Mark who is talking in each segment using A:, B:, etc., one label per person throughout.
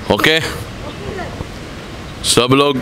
A: Okay, सब लोग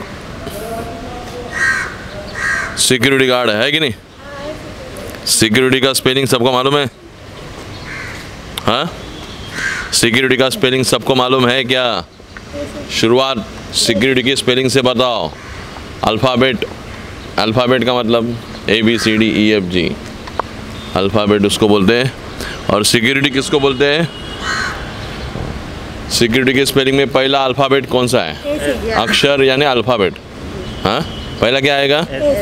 A: security guard है कि नहीं? सिक्योरिटी का स्पेलिंग सबको मालूम है? हाँ, सिक्योरिटी का स्पेलिंग सबको मालूम है क्या? शुरुआत सिक्योरिटी की स्पेलिंग से बताओ। अल्फ़ाबेट, अल्फ़ाबेट का मतलब ABCDEFG, अल्फ़ाबेट उसको बोलते हैं। और सिक्योरिटी किसको बोलते हैं? सिक्योरिटी की स्पेलिंग में पहला अल्फ़ाबेट कौन सा है? अक्षर यानी अल्फ़ाबेट। हाँ, पहला क्या आएगा?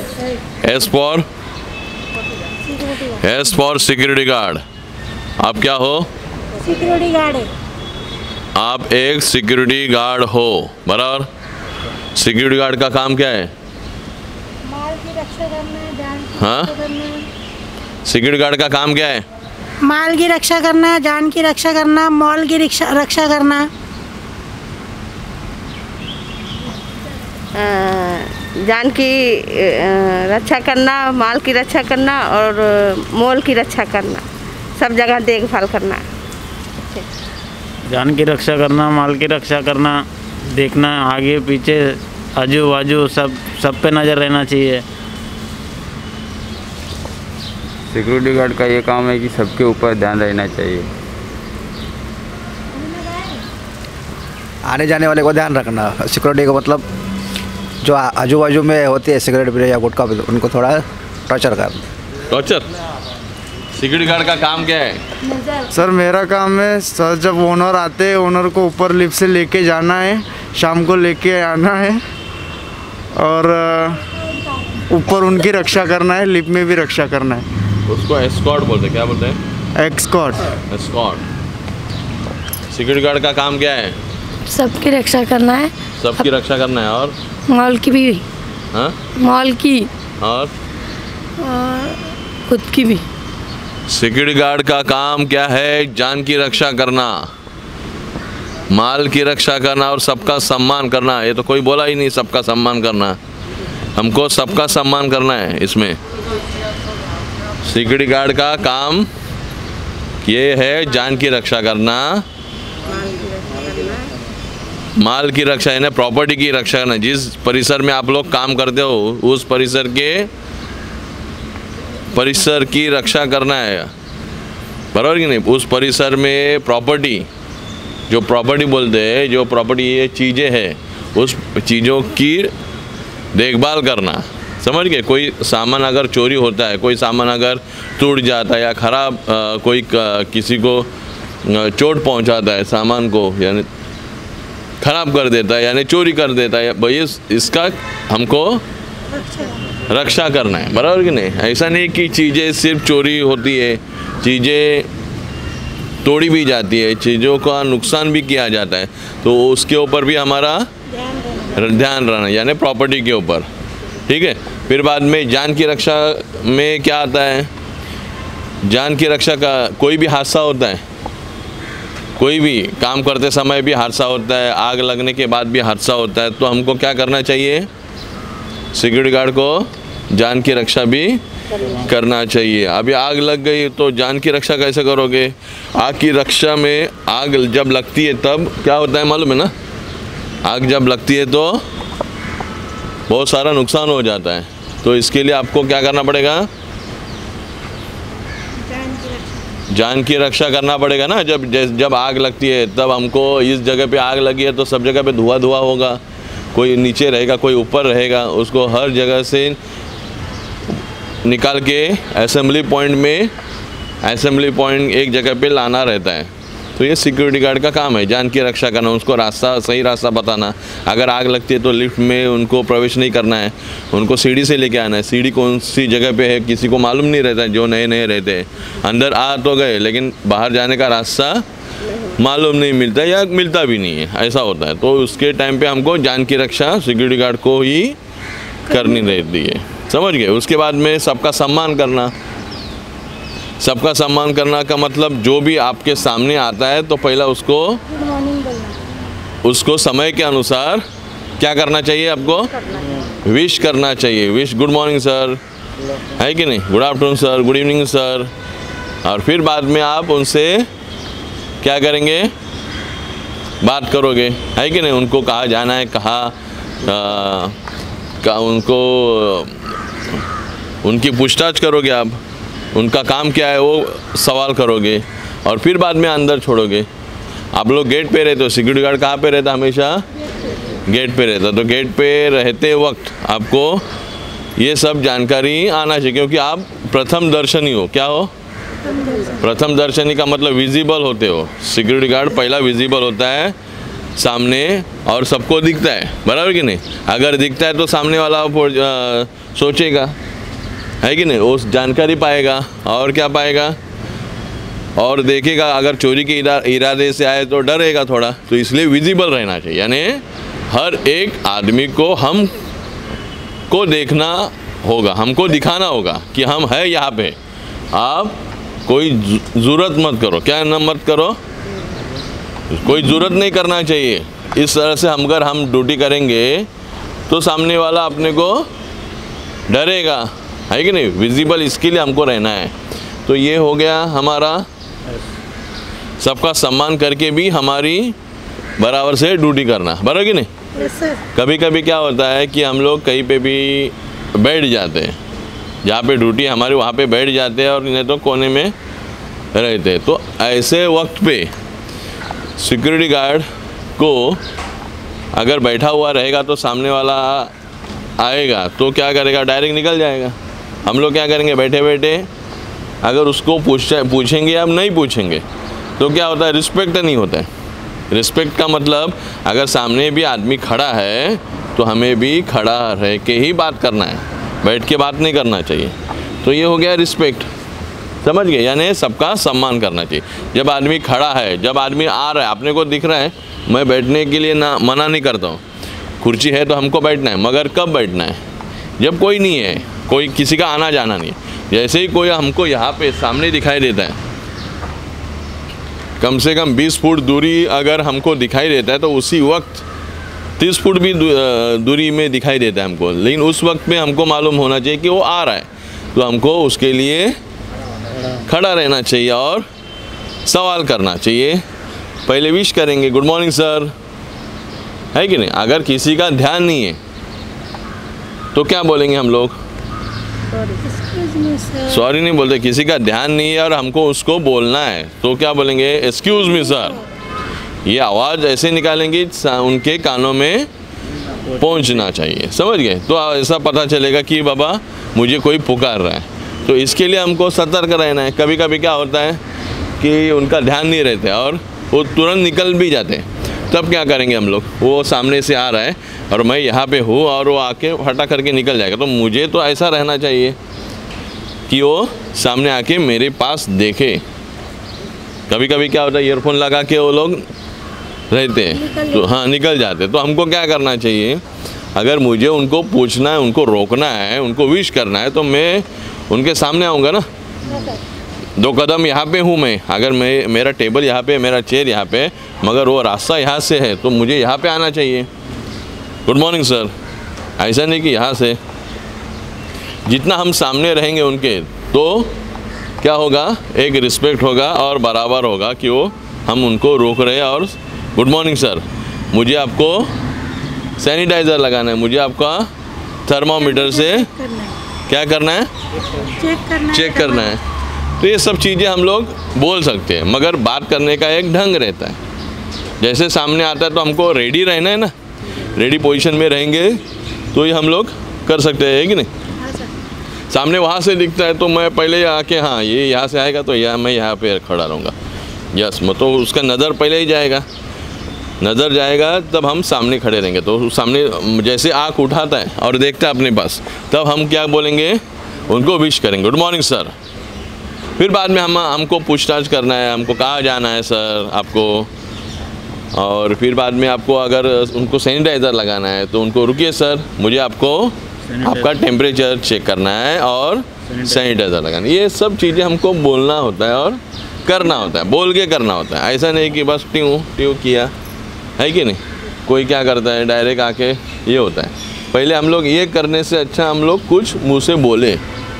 A: S for security guard. आप क्या हो?
B: सिक्योरिटी गार्ड है।
A: आप एक सिक्योरिटी गार्ड हो, बराबर। सिक्योरिटी गार्ड का काम क्या है?
B: माल की रक्षा करना, जान की
A: हाँ?
B: रक्षा करना।
A: सिक्योरिटी गार्ड का काम क्या है?
B: माल की रक्षा करना, जान की रक्षा करना, मॉल की रक्षा करना।
C: जान की रक्षा करना, माल की रक्षा करना और मॉल की रक्षा करना, सब जगह देखभाल करना।
D: जान की रक्षा करना, माल की रक्षा करना, देखना आगे पीछे आजू बाजू सब पे नज़र रहना चाहिए।
E: सिक्योरिटी गार्ड का ये काम है कि सबके ऊपर ध्यान रहना चाहिए।
F: आने जाने वाले को ध्यान रखना। सिक्योरिटी का मतलब जो आजू बाजू में होती है सिगरेट या गुटखा, उनको थोड़ा टॉर्चर करना।
A: टॉर्चर? सिक्योरिटी गार्ड का काम क्या है?
G: सर मेरा काम है सर, जब ओनर आते हैं ओनर को ऊपर लिफ्ट से लेके जाना है, शाम को लेके आना है और ऊपर उनकी रक्षा करना है, लिफ्ट में भी रक्षा करना है।
A: उसको एस्कॉर्ट बोलते हैं। क्या बोलते हैं?
G: एस्कॉर्ट।
A: एस्कॉर्ट। सिक्योरिटी गार्ड का काम क्या है?
B: सबकी रक्षा करना है।
A: सबकी रक्षा करना है। और
B: मॉल की भी।
A: हाँ?
B: मॉल की
A: और
B: खुद की भी।
A: सिक्योरिटी गार्ड का काम क्या है? जान की रक्षा करना, माल की रक्षा करना और सबका सम्मान करना। ये तो कोई बोला ही नहीं, सबका सम्मान करना। हमको सबका सम्मान करना है। इसमें सिक्योरिटी गार्ड का काम ये है जान की रक्षा करना, माल की रक्षा यानी प्रॉपर्टी की रक्षा करना। जिस परिसर में आप लोग काम करते हो उस परिसर की रक्षा करना है, बराबर कि नहीं? उस परिसर में प्रॉपर्टी, जो प्रॉपर्टी बोलते हैं, जो प्रॉपर्टी ये चीज़ें हैं, उस चीज़ों की देखभाल करना। समझ गए? कोई सामान अगर चोरी होता है, कोई सामान अगर टूट जाता है या ख़राब कोई किसी को चोट पहुंचाता है, सामान को यानी ख़राब कर देता है यानी चोरी कर देता है, भाई इसका हमको रक्षा करना है, बराबर कि नहीं? ऐसा नहीं कि चीज़ें सिर्फ चोरी होती है, चीज़ें तोड़ी भी जाती है, चीज़ों का नुकसान भी किया जाता है, तो उसके ऊपर भी हमारा ध्यान रहना यानी प्रॉपर्टी के ऊपर। ठीक है। फिर बाद में जान की रक्षा में क्या आता है? जान की रक्षा का कोई भी हादसा होता है, कोई भी काम करते समय भी हादसा होता है, आग लगने के बाद भी हादसा होता है, तो हमको क्या करना चाहिए? सिक्योरिटी गार्ड को जान की रक्षा भी करना चाहिए। अभी आग लग गई तो जान की रक्षा कैसे करोगे? आग की रक्षा में आग जब लगती है तब क्या होता है मालूम है ना? आग जब लगती है तो बहुत सारा नुकसान हो जाता है, तो इसके लिए आपको क्या करना पड़ेगा? जान की रक्षा करना पड़ेगा ना। जब आग लगती है तब हमको इस जगह पे आग लगी है तो सब जगह पे धुआं होगा, कोई नीचे रहेगा कोई ऊपर रहेगा, उसको हर जगह से निकाल के असेंबली पॉइंट एक जगह पे लाना रहता है। तो ये सिक्योरिटी गार्ड का काम है, जान की रक्षा करना, उसको सही रास्ता बताना। अगर आग लगती है तो लिफ्ट में उनको प्रवेश नहीं करना है, उनको सीढ़ी से लेके आना है। सीढ़ी कौन सी जगह पे है किसी को मालूम नहीं रहता है, जो नए रहते हैं। अंदर आ तो गए लेकिन बाहर जाने का रास्ता मालूम नहीं मिलता या मिलता भी नहीं है, ऐसा होता है। तो उसके टाइम पे हमको जान की रक्षा सिक्योरिटी गार्ड को ही करनी रहती है, समझ गए? उसके बाद में सबका सम्मान करना। सबका सम्मान करना का मतलब जो भी आपके सामने आता है तो पहला उसको समय के अनुसार क्या करना चाहिए? आपको विश करना चाहिए। विश, गुड मॉर्निंग सर, है कि नहीं? Good afternoon sir, good evening sir. और फिर बाद में आप उनसे क्या करेंगे? बात करोगे, है कि नहीं? उनको कहाँ जाना है, उनको उनकी पूछताछ करोगे आप, उनका काम क्या है वो सवाल करोगे और फिर बाद में अंदर छोड़ोगे। आप लोग गेट पे रहते हो, सिक्योरिटी गार्ड कहाँ पे रहता? हमेशा गेट पे रहता। तो गेट पे रहते वक्त आपको ये सब जानकारी आना चाहिए, क्योंकि आप प्रथम दर्शनी हो। क्या हो? प्रथम दर्शनी का मतलब विजिबल होते हो। सिक्योरिटी गार्ड पहला विजिबल होता है सामने और सबको दिखता है, बराबर कि नहीं? अगर दिखता है तो सामने वाला सोचेगा, है कि नहीं? उस जानकारी पाएगा और क्या पाएगा और देखेगा। अगर चोरी के इरादे से आए तो डरेगा थोड़ा, तो इसलिए विजिबल रहना चाहिए। यानी हर एक आदमी को हमको देखना होगा, हमको दिखाना होगा कि हम है यहाँ पे। आप कोई ज़रूरत मत करो, क्या ना मत करो, कोई ज़रूरत नहीं करना चाहिए। इस तरह से अगर हम ड्यूटी करेंगे तो सामने वाला अपने को डरेगा, है कि नहीं? विजिबल इसके लिए हमको रहना है। तो ये हो गया हमारा सबका सम्मान करके भी हमारी बराबर से ड्यूटी करना, बराबर कि नहीं? कभी कभी क्या होता है कि हम लोग कहीं पे भी बैठ जाते हैं, जहाँ पे ड्यूटी हमारी वहाँ पे बैठ जाते हैं और नहीं तो कोने में रहते हैं। तो ऐसे वक्त पे सिक्योरिटी गार्ड को अगर बैठा हुआ रहेगा तो सामने वाला आएगा तो क्या करेगा? डायरेक्ट निकल जाएगा। हम लोग क्या करेंगे? बैठे बैठे अगर उसको पूछेंगे या नहीं पूछेंगे तो क्या होता है? रिस्पेक्ट नहीं होता है। रिस्पेक्ट का मतलब अगर सामने भी आदमी खड़ा है तो हमें भी खड़ा रह के ही बात करना है, बैठ के बात नहीं करना चाहिए। तो ये हो गया रिस्पेक्ट, समझ गए? यानी सबका सम्मान करना चाहिए। जब आदमी खड़ा है, जब आदमी आ रहा है, अपने को दिख रहा है, मैं बैठने के लिए ना मना नहीं करता हूँ। कुर्सी है तो हमको बैठना है, मगर कब बैठना है? जब कोई नहीं है, कोई किसी का आना जाना नहीं है। जैसे ही कोई हमको यहाँ पे सामने दिखाई देता है, कम से कम 20 फुट दूरी अगर हमको दिखाई देता है तो उसी वक्त 30 फुट भी दूरी में दिखाई देता है हमको, लेकिन उस वक्त में हमको मालूम होना चाहिए कि वो आ रहा है, तो हमको उसके लिए खड़ा रहना चाहिए और सवाल करना चाहिए। पहले विश करेंगे, गुड मॉर्निंग सर, है कि नहीं? अगर किसी का ध्यान नहीं है तो क्या बोलेंगे हम लोग? सॉरी नहीं बोलते। किसी का ध्यान नहीं है और हमको उसको बोलना है तो क्या बोलेंगे? Excuse me sir. ये आवाज़ ऐसे निकालेंगे उनके कानों में पहुंचना चाहिए, समझ गए? तो ऐसा पता चलेगा कि बाबा मुझे कोई पुकार रहा है। तो इसके लिए हमको सतर्क रहना है। कभी कभी क्या होता है कि उनका ध्यान नहीं रहता और वो तुरंत निकल भी जाते हैं, तब क्या करेंगे हम लोग? वो सामने से आ रहा है और मैं यहाँ पे हूँ और वो आके फटा करके निकल जाएगा, तो मुझे तो ऐसा रहना चाहिए कि वो सामने आके मेरे पास देखे। कभी कभी क्या होता है, ईयरफोन लगा के वो लोग रहते हैं तो हाँ निकल जाते। तो हमको क्या करना चाहिए? अगर मुझे उनको पूछना है, उनको रोकना है, उनको विश करना है, तो मैं उनके सामने आऊँगा ना। 2 कदम यहाँ पे हूँ मैं, अगर मैं मेरा टेबल यहाँ पे, मेरा चेयर यहाँ पे, मगर वो रास्ता यहाँ से है तो मुझे यहाँ पे आना चाहिए। गुड मॉर्निंग सर, ऐसा नहीं कि यहाँ से। जितना हम सामने रहेंगे उनके तो क्या होगा? एक रिस्पेक्ट होगा और बराबर होगा कि वो हम उनको रोक रहे हैं। और गुड मॉर्निंग सर, मुझे आपको सैनिटाइज़र लगाना है, मुझे आपका थर्मामीटर से क्या करना है? चेक करना है। तो ये सब चीज़ें हम लोग बोल सकते हैं, मगर बात करने का एक ढंग रहता है। जैसे सामने आता है तो हमको रेडी रहना है ना, रेडी पोजीशन में रहेंगे तो ये हम लोग कर सकते हैं, कि नहीं? सामने वहाँ से दिखता है तो मैं पहले आके हाँ ये यहाँ से आएगा तो मैं यहाँ पे खड़ा रहूँगा, यस। तो उसका नज़र पहले ही जाएगा, नज़र जाएगा तब हम सामने खड़े रहेंगे। तो सामने जैसे आँख उठाता है और देखता है अपने पास, तब हम क्या बोलेंगे? उनको विश करेंगे, गुड मॉर्निंग सर। फिर बाद में हमको पूछताछ करना है, हमको कहाँ जाना है सर आपको, और फिर बाद में आपको अगर उनको सैनिटाइज़र लगाना है तो उनको रुकिए सर, मुझे आपका टेम्परेचर चेक करना है और सैनिटाइज़र लगाना है। ये सब चीज़ें हमको बोलना होता है और करना होता है, बोल के करना होता है। ऐसा नहीं कि बस ट्यूँ किया, है कि नहीं? कोई क्या करता है डायरेक्ट आके, ये होता है। पहले हम लोग ये करने से अच्छा हम लोग कुछ मुँह से बोले।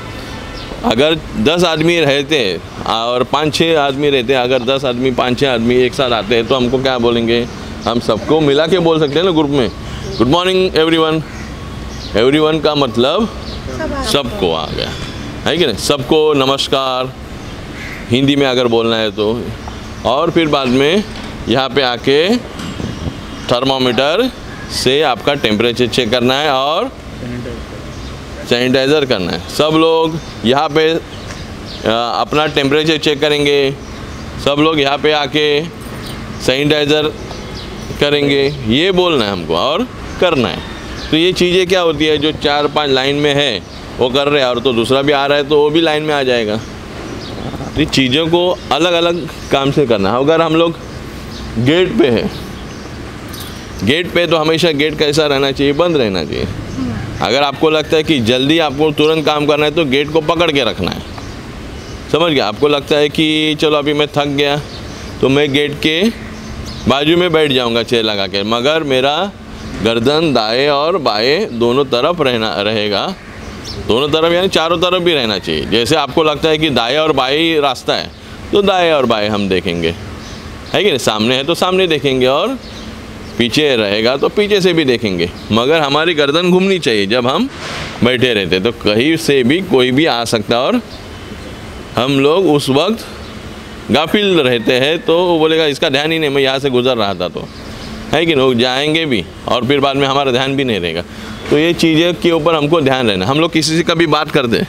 A: अगर 10 आदमी रहते और 5-6 आदमी रहते, अगर 10 आदमी 5-6 आदमी एक साथ आते हैं तो हमको क्या बोलेंगे? हम सबको मिला के बोल सकते हैं ना ग्रुप में। गुड मॉर्निंग एवरीवन, एवरीवन का मतलब सबको आ गया, है कि नहीं? सबको नमस्कार हिंदी में अगर बोलना है तो। और फिर बाद में यहाँ पे आके थर्मामीटर से आपका टेम्परेचर चेक करना है और सैनिटाइज़र करना है। सब लोग यहाँ पे अपना टेम्परेचर चेक करेंगे, सब लोग यहाँ पे आके सैनिटाइज़र करेंगे, ये बोलना है हमको और करना है। तो ये चीज़ें क्या होती है, जो 4-5 लाइन में है वो कर रहे हैं और तो दूसरा भी आ रहा है तो वो भी लाइन में आ जाएगा। तो ये चीज़ों को अलग अलग काम से करना है। अगर हम लोग गेट पे है, गेट पे तो हमेशा गेट कैसा रहना चाहिए, बंद रहना चाहिए। अगर आपको लगता है कि जल्दी आपको तुरंत काम करना है तो गेट को पकड़ के रखना है, समझ गया? आपको लगता है कि चलो अभी मैं थक गया तो मैं गेट के बाजू में बैठ जाऊंगा चेयर लगा के, मगर मेरा गर्दन दाएं और बाएं दोनों तरफ रहेगा। दोनों तरफ यानी चारों तरफ भी रहना चाहिए। जैसे आपको लगता है कि दाएं और बाएं रास्ता है तो दाएं और बाएं हम देखेंगे, है कि नहीं? सामने है तो सामने देखेंगे और पीछे रहेगा तो पीछे से भी देखेंगे, मगर हमारी गर्दन घूमनी चाहिए जब हम बैठे रहते। तो कहीं से भी कोई भी आ सकता और हम लोग उस वक्त गाफिल रहते हैं तो वो बोलेगा इसका ध्यान ही नहीं, मैं यहाँ से गुजर रहा था, तो है कि लोग जाएंगे भी और फिर बाद में हमारा ध्यान भी नहीं रहेगा। तो ये चीज़ें के ऊपर हमको ध्यान रहना। हम लोग किसी से कभी बात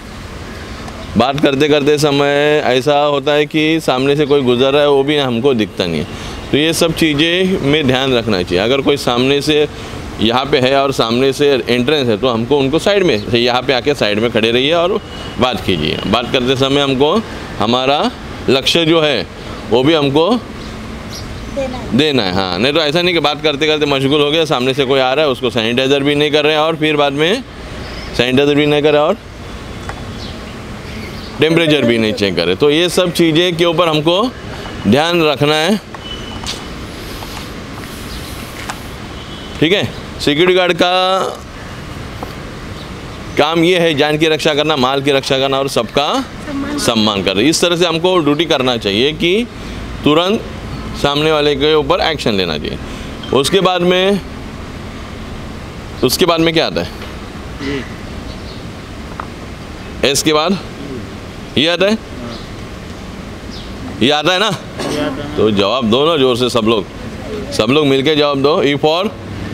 A: करते करते समय ऐसा होता है कि सामने से कोई गुजर रहा है वो भी हमको दिखता नहीं है। तो ये सब चीज़ें में ध्यान रखना चाहिए। अगर कोई सामने से यहाँ पे है और सामने से एंट्रेंस है तो हमको उनको साइड में यहाँ पे आके साइड में खड़े रहिए और बात कीजिए। बात करते समय हमको हमारा लक्ष्य जो है वो भी हमको देना है। हाँ, नहीं तो ऐसा नहीं कि बात करते करते मशगूल हो गया, सामने से कोई आ रहा है उसको सैनिटाइज़र भी नहीं कर रहे हैं और फिर बाद में सैनिटाइज़र भी नहीं कर रहे और टेम्परेचर भी नहीं चेक करे। तो ये सब चीज़ें के ऊपर हमको ध्यान रखना है, ठीक है? सिक्योरिटी गार्ड का काम ये है जान की रक्षा करना, माल की रक्षा करना और सबका सम्मान करना। इस तरह से हमको ड्यूटी करना चाहिए कि तुरंत सामने वाले के ऊपर एक्शन लेना चाहिए। उसके बाद में क्या आता है? एस के बाद ये आता है, ये आता है ना? तो जवाब दो ना जोर से, सब लोग मिलके जवाब दो। E for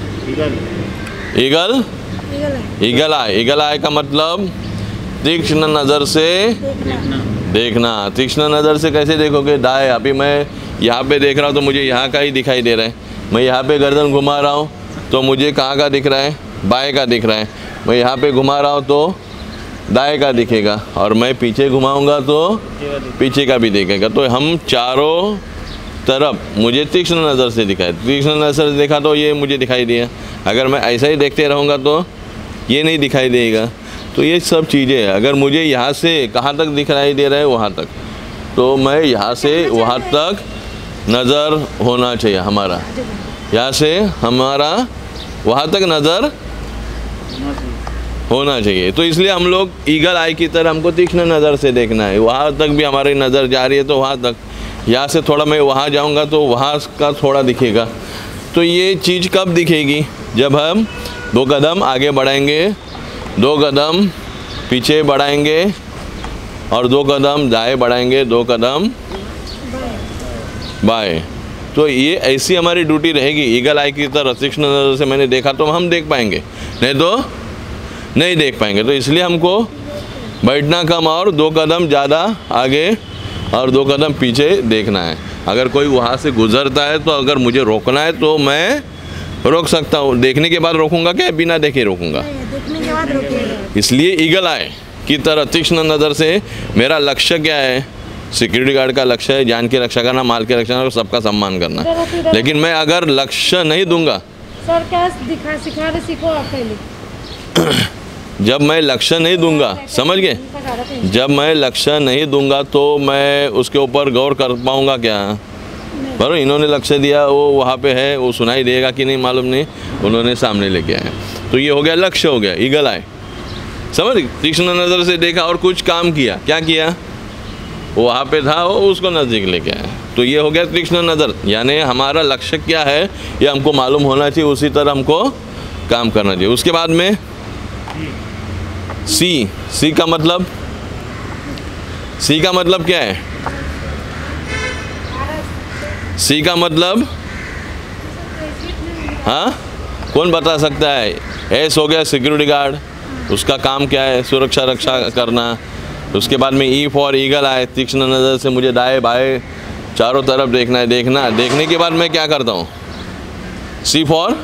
A: eagle, eagle eye. Eagle eye का मतलब तीक्ष्ण नज़र से देखना। तीक्ष्ण नज़र से कैसे देखोगे? दाएं, अभी मैं यहाँ पे देख रहा हूँ तो मुझे यहाँ का ही दिखाई दे रहा है। मैं यहाँ पे गर्दन घुमा रहा हूँ तो मुझे कहाँ का दिख रहा है? बाएं का दिख रहा है। मैं यहाँ पे घुमा रहा हूँ तो दाएं का दिखेगा और मैं पीछे घुमाऊँगा तो पीछे का भी दिखेगा। तो हम चारों तरफ मुझे तीक्ष्ण नज़र से दिखाई, तीक्ष्ण नज़र से देखा तो ये मुझे दिखाई दिया। अगर मैं ऐसा ही देखते रहूँगा तो ये नहीं दिखाई देगा। तो ये सब चीज़ें, अगर मुझे यहाँ से कहाँ तक दिखाई दे रहा है वहाँ तक, तो मैं यहाँ से वहाँ तक नज़र होना चाहिए हमारा, यहाँ से हमारा वहाँ तक नज़र होना चाहिए। तो इसलिए हम लोग ईगल आई की तरह हमको तीक्ष्ण नज़र से देखना है। वहाँ तक भी हमारी नज़र जा रही है तो वहाँ तक, यहाँ से थोड़ा मैं वहाँ जाऊँगा तो वहाँ का थोड़ा दिखेगा। तो ये चीज़ कब दिखेगी? जब हम 2 कदम आगे बढ़ाएंगे, 2 कदम पीछे बढ़ाएंगे और 2 कदम दाएं बढ़ाएंगे, 2 कदम बाएं। तो ये ऐसी हमारी ड्यूटी रहेगी। ईगल आई की तरह तीक्ष्ण नज़र से मैंने देखा तो हम देख पाएंगे, नहीं तो नहीं देख पाएंगे। तो इसलिए हमको बैठना कम और 2 कदम ज़्यादा आगे और 2 कदम पीछे देखना है। अगर कोई वहाँ से गुज़रता है तो अगर मुझे रोकना है तो मैं रोक सकता हूँ। देखने के बाद रोकूंगा क्या बिना देखे रोकूंगा?
B: देखने के बाद रोकिएगा।
A: इसलिए ईगल आई की तरह तीक्ष्ण नज़र से मेरा लक्ष्य क्या है? सिक्योरिटी गार्ड का लक्ष्य है जान की रक्षा करना, माल की रक्षा करना और सबका सम्मान करना। लेकिन मैं अगर लक्ष्य नहीं दूंगा,
B: सर क्या सिखा रहे, सीखो आप पहले।
A: जब मैं लक्ष्य नहीं दूंगा, समझ गए? जब मैं लक्ष्य नहीं दूंगा तो मैं उसके ऊपर गौर कर पाऊंगा क्या? बराबर, इन्होंने लक्ष्य दिया, वो वहाँ पे है, वो सुनाई देगा कि नहीं मालूम नहीं, उन्होंने सामने लेके आए। तो ये हो गया लक्ष्य, हो गया ईगल आई। समझ, तीक्ष्ण नज़र से देखा और कुछ काम किया। क्या किया? वो वहाँ पे था, वो उसको नज़दीक लेके आया। तो ये हो गया तीक्ष्ण नज़र, यानी हमारा लक्ष्य क्या है ये हमको मालूम होना चाहिए, उसी तरह हमको काम करना चाहिए। उसके बाद में सी का मतलब क्या है? सी का मतलब हाँ, कौन बता सकता है? एस हो गया सिक्योरिटी गार्ड, उसका काम क्या है? सुरक्षा रक्षा करना। उसके बाद में ई फॉर ईगल आए, तीक्ष्ण नज़र से मुझे दाएं बाएं चारों तरफ देखना है। देखने के बाद मैं क्या करता हूँ? सी फॉर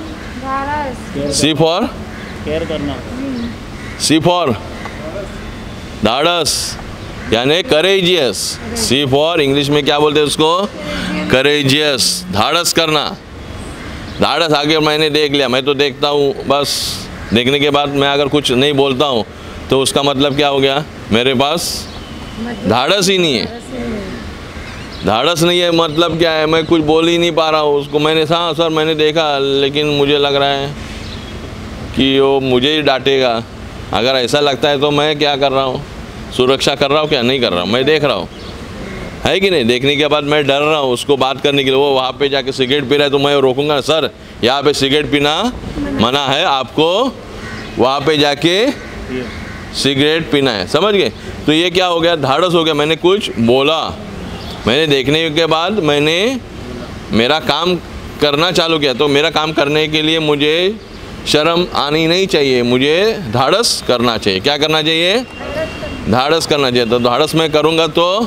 D: केयर करना,
A: सी फॉर धाड़स यानी करेजियस। सी फॉर इंग्लिश में क्या बोलते हैं उसको? करेजियस, धाड़स करना। धाड़स आगे मैंने देख लिया, मैं तो देखता हूँ बस, देखने के बाद मैं अगर कुछ नहीं बोलता हूँ तो उसका मतलब क्या हो गया? मेरे पास धाड़स ही नहीं है। धाड़स नहीं है मतलब क्या है? मैं कुछ बोल ही नहीं पा रहा हूँ उसको। मैंने हाँ सर मैंने देखा, लेकिन मुझे लग रहा है कि वो मुझे ही डांटेगा। अगर ऐसा लगता है तो मैं क्या कर रहा हूँ? सुरक्षा कर रहा हूँ क्या? नहीं कर रहा हूँ, मैं देख रहा हूँ, है कि नहीं? देखने के बाद मैं डर रहा हूँ उसको बात करने के लिए। वो वहाँ पे जाके सिगरेट पी रहा है तो मैं रोकूंगा, सर यहाँ पे सिगरेट पीना मना है, आपको वहाँ पे जाके सिगरेट पीना है। समझ गए? तो ये क्या हो गया? धाड़स हो गया, मैंने कुछ बोला, मैंने देखने के बाद मैंने मेरा काम करना चालू किया। तो मेरा काम करने के लिए मुझे शर्म आनी नहीं चाहिए, मुझे धाड़स करना चाहिए। क्या करना चाहिए? धाड़स करना चाहिए। तो धाड़स मैं करूँगा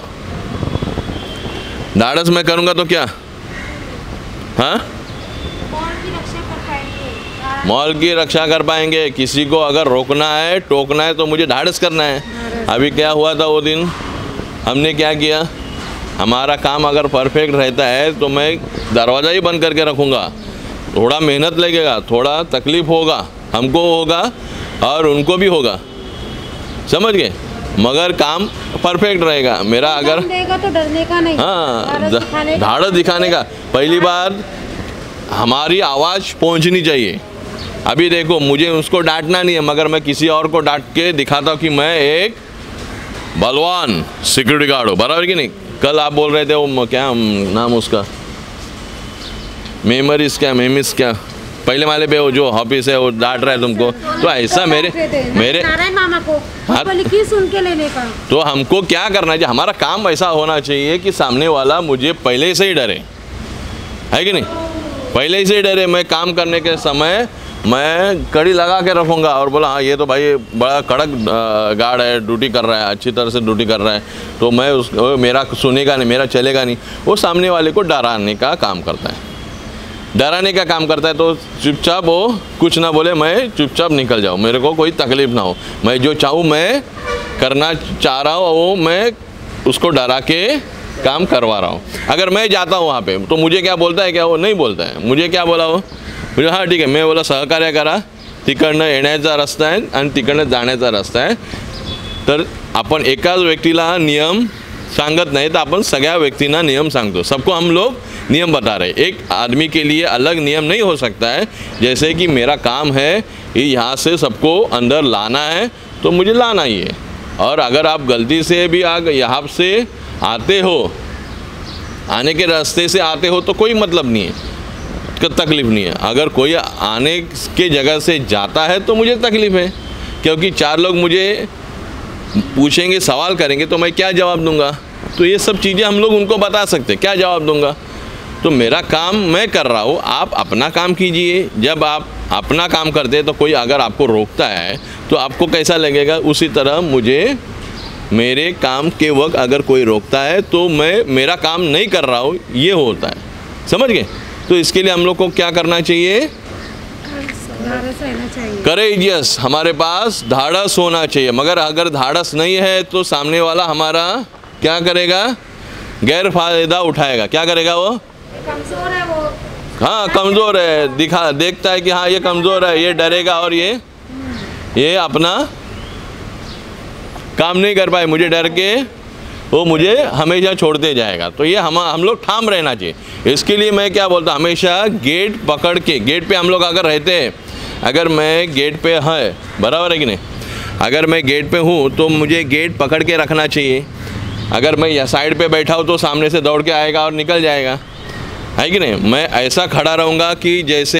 A: तो क्या? हाँ, मॉल की रक्षा कर पाएंगे। किसी को अगर रोकना है टोकना है तो मुझे धाड़स करना है। अभी क्या हुआ था वो दिन, हमने क्या किया? हमारा काम अगर परफेक्ट रहता है तो मैं दरवाज़ा ही बंद करके रखूँगा। थोड़ा मेहनत लगेगा, थोड़ा तकलीफ़ होगा, हमको होगा और उनको भी होगा, समझ गए? मगर काम परफेक्ट रहेगा मेरा। अगर
B: देगा तो डरने का नहीं,
A: हाँ, धाड़स दिखाने का। पहली बार हमारी आवाज़ पहुंचनी चाहिए। अभी देखो मुझे उसको डांटना नहीं है, मगर मैं किसी और को डांट के दिखाता हूँ कि मैं एक बलवान सिक्योरिटी गार्ड हूँ, बराबर कि नहीं? कल आप बोल रहे थे वो क्या नाम उसका, मेमोरीज क्या, मेमिस क्या, पहले वाले पे वो जो ऑफिस है वो डांट रहा है तुमको। तो ऐसा मेरे
B: नारायण मामा को
A: हाँ,
B: की सुन के लेने का।
A: तो हमको क्या करना चाहिए? हमारा काम ऐसा होना चाहिए कि सामने वाला मुझे पहले से ही डरे, है कि नहीं? पहले से ही डरे। मैं काम करने के समय मैं कड़ी लगा के रखूँगा और बोला हाँ ये तो भाई बड़ा कड़क गार्ड है, ड्यूटी कर रहा है, अच्छी तरह से ड्यूटी कर रहा है, तो मैं मेरा सुनेगा नहीं, मेरा चलेगा नहीं। वो सामने वाले को डराने का काम करता है, डराने का काम करता है। तो चुपचाप वो कुछ ना बोले, मैं चुपचाप निकल जाऊँ, मेरे को कोई तकलीफ ना हो। मैं जो चाहूँ मैं करना चाह रहा हूँ वो मैं उसको डरा के काम करवा रहा हूँ। अगर मैं जाता हूँ वहाँ पे तो मुझे क्या बोलता है? क्या वो नहीं बोलता है। मुझे क्या बोला वो? मुझे हाँ ठीक आहे, मी बोला सहकार्य करा, तिकडनं येण्याचा रस्ता आहे आणि तिकडनं जाण्याचा रस्ता आहे। तर आपण एकाच व्यक्तीला नियम सांगत नाही, तर आपण सगळ्या व्यक्तींना नियम सांगतो। सबको हम लोग नियम बता रहे हैं। एक आदमी के लिए अलग नियम नहीं हो सकता है। जैसे कि मेरा काम है यहाँ से सबको अंदर लाना है तो मुझे लाना ही है, और अगर आप गलती से भी यहाँ से आते हो, आने के रास्ते से आते हो तो कोई मतलब नहीं है, तकलीफ़ नहीं है। अगर कोई आने के जगह से जाता है तो मुझे तकलीफ़ है, क्योंकि चार लोग मुझे पूछेंगे, सवाल करेंगे तो मैं क्या जवाब दूंगा? तो ये सब चीज़ें हम लोग उनको बता सकते, क्या जवाब दूंगा? तो मेरा काम मैं कर रहा हूँ, आप अपना काम कीजिए। जब आप अपना काम करते हैं तो कोई अगर आपको रोकता है तो आपको कैसा लगेगा? उसी तरह मुझे मेरे काम के वक्त अगर कोई रोकता है तो मैं मेरा काम नहीं कर रहा हूँ, ये होता है, समझ गए? तो इसके लिए हम लोग को क्या करना चाहिए? करेजियस, हमारे पास धाड़स होना चाहिए। मगर अगर धाड़स नहीं है तो सामने वाला हमारा क्या करेगा? गैर फायदा उठाएगा। क्या करेगा वो?
B: कमजोर है वो,
A: हाँ कमज़ोर है, देखता है कि हाँ ये कमज़ोर है, ये डरेगा और ये अपना काम नहीं कर पाए, मुझे डर के वो मुझे हमेशा छोड़ते जाएगा। तो ये हम लोग ठाम रहना चाहिए। इसके लिए मैं क्या बोलता, हमेशा गेट पकड़ के, गेट पे हम लोग अगर रहते हैं, अगर मैं गेट पे है, बराबर है कि नहीं? अगर मैं गेट पे हूँ तो मुझे गेट पकड़ के रखना चाहिए। अगर मैं या साइड पे बैठा हूँ तो सामने से दौड़ के आएगा और निकल जाएगा, है कि नहीं। मैं ऐसा खड़ा रहूँगा कि जैसे